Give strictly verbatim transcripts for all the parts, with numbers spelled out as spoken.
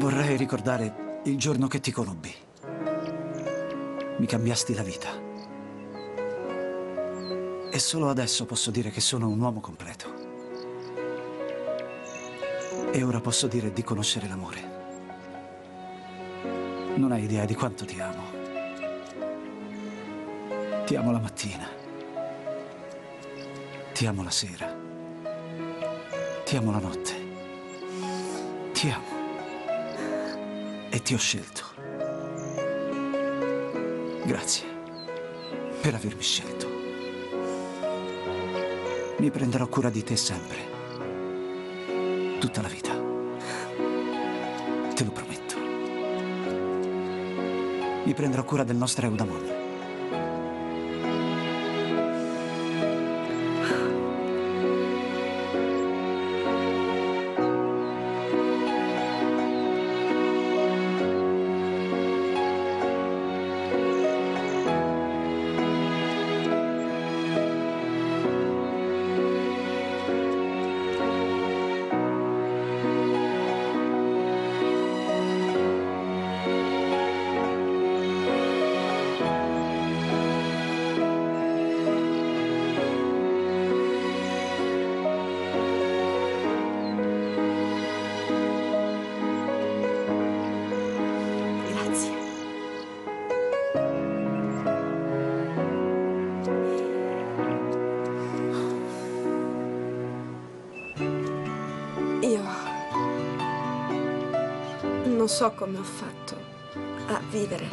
Vorrei ricordare il giorno che ti conobbi. Mi cambiasti la vita. E solo adesso posso dire che sono un uomo completo. E ora posso dire di conoscere l'amore. Non hai idea di quanto ti amo. Ti amo la mattina. Ti amo la sera. Ti amo la notte. Ti amo. E ti ho scelto. Grazie per avermi scelto. Mi prenderò cura di te sempre. Tutta la vita. Te lo prometto. Mi prenderò cura del nostro Eudamon. Non so come ho fatto a vivere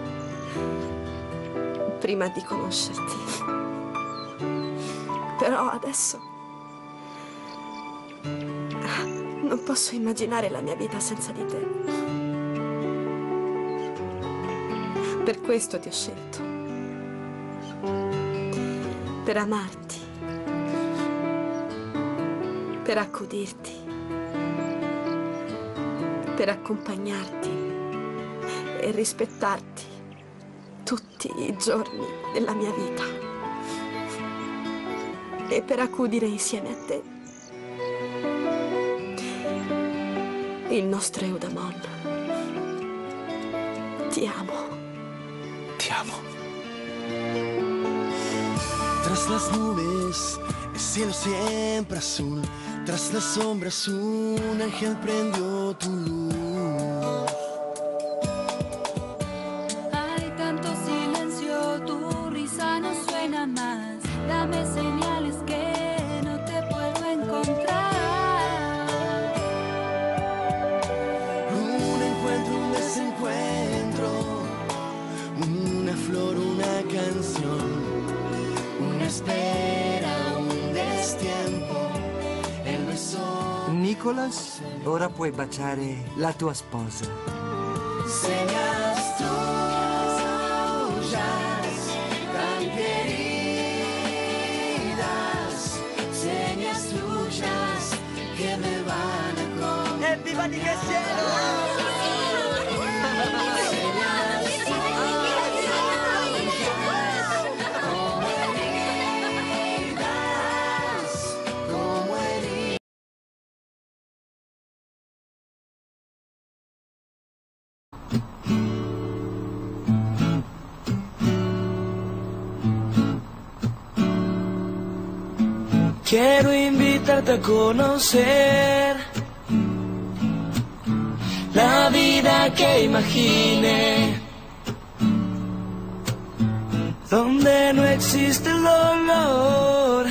prima di conoscerti. Però adesso non posso immaginare la mia vita senza di te. Per questo ti ho scelto. Per amarti. Per accudirti. Per accompagnarti e rispettarti tutti i giorni della mia vita e per accudire insieme a te il nostro Eudamon. Ti amo. Ti amo. Tras las nubes, el cielo siempre azul. Tras las sombras un ángel prendió tu luz. Hay tanto silencio, tu risa no suena más. Dame señales que no te puedo encontrar. Un encuentro, un desencuentro, una flor, una canción, una espera, un destiempo. Nicholas, ora puoi baciare la tua sposa. Señas tuyas, tan queridas, señas tuyas que me van a comer. ¡Everybody que cielo! Quiero invitarte a conocer la vida que imaginé, donde no existe el dolor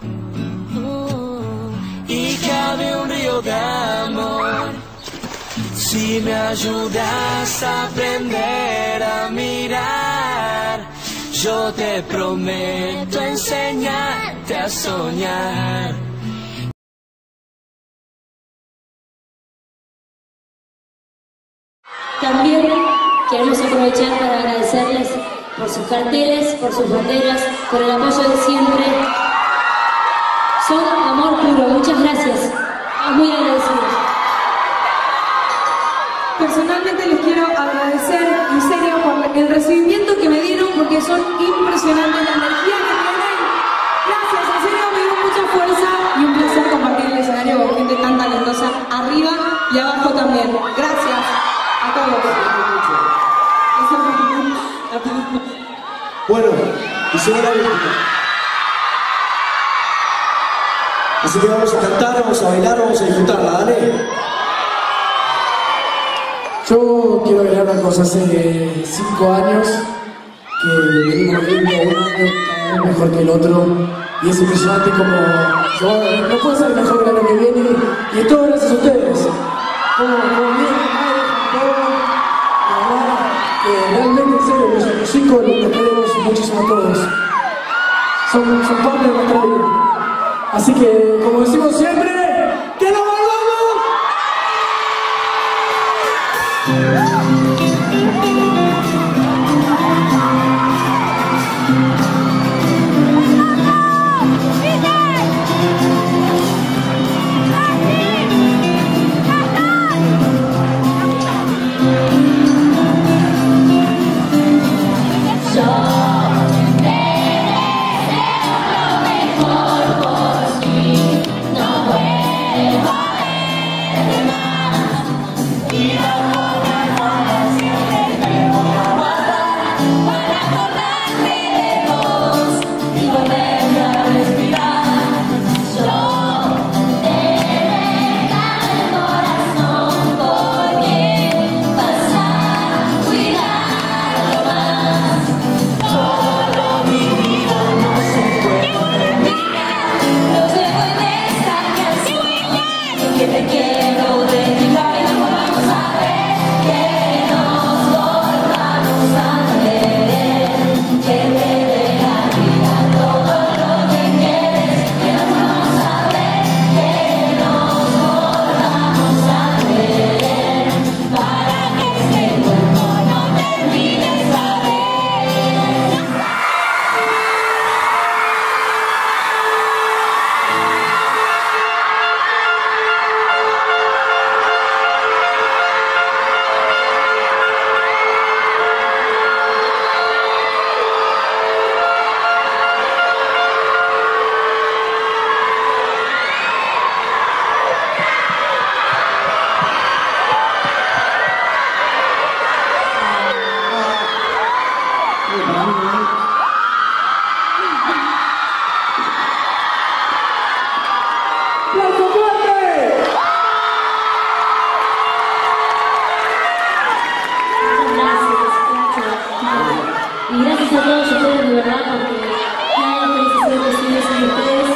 y cabe un río de amor. Si me ayudas a aprender a mirar, yo te prometo enseñarte a soñar. También queremos aprovechar para agradecerles por sus carteles, por sus banderas, por el apoyo de siempre. Son amor puro. Muchas gracias. Estamos muy agradecidos. Personalmente les quiero agradecer en serio por el recibimiento que me dieron, porque son impresionantes la energía que tienen. Gracias, en serio me dio mucha fuerza y un placer compartir el escenario con gente tan talentosa arriba y abajo también. Gracias. a todos. Bueno, y se va la última. Así que vamos a cantar, vamos a bailar, vamos a disfrutarla, dale. Yo quiero agregar una cosa, hace cinco años que venimos viendo un año cada vez mejor que el otro y es impresionante como yo no puedo ser mejor que el año que viene y es todo gracias a ustedes. Como, como bien, todo, la verdad que realmente en serio los, los chicos los queremos muchísimo a todos. Son, son parte de nuestra vida. Así que, como decimos siempre, ¡que nos volvamos! Y gracias a todos ustedes de verdad porque cada vez que se posible sin ustedes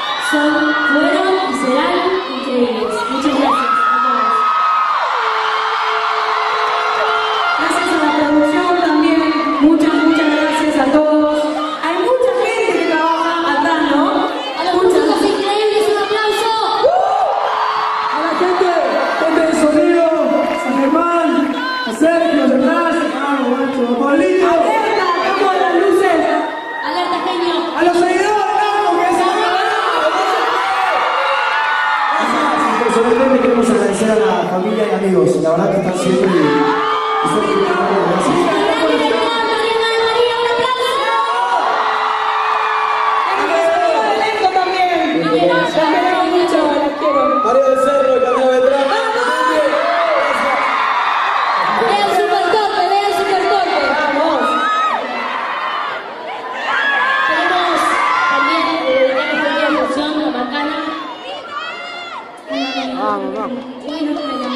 son, fueron y serán increíbles. Muchas gracias a todos. Gracias a la producción también, muchas, muchas gracias a todos. Hay mucha gente que trabaja atrás, ¿no? A los músicos increíbles, un aplauso. A la gente, gente de sonido, San Germán, a Sergio, Hernán, a Pablito. Alerta, estamos a las luces. Alerta, genio. A los seguidores, vamos, que se Gracias. Personalmente queremos agradecer a la familia y amigos. La verdad que están siempre. Y son muy gracias. María del Cerro, Camila Beltrán. Vea el supercorte, vea el supercorte. Vamos. Queremos también dedicar esta función a Macana. Vamos, vamos.